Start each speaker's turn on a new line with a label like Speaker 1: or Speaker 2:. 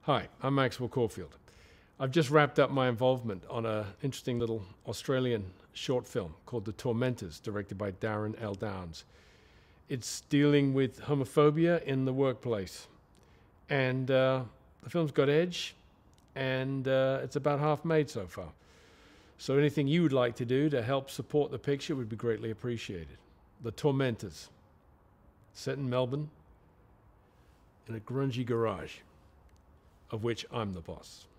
Speaker 1: Hi, I'm Maxwell Caulfield. I've just wrapped up my involvement on an interesting little Australian short film called The Tormentors, directed by Darren L. It's dealing with homophobia in the workplace. And the film's got edge, and it's about half made so far. So anything you would like to do to help support the picture would be greatly appreciated. The Tormentors, set in Melbourne, in a grungy garage, of which I'm the boss.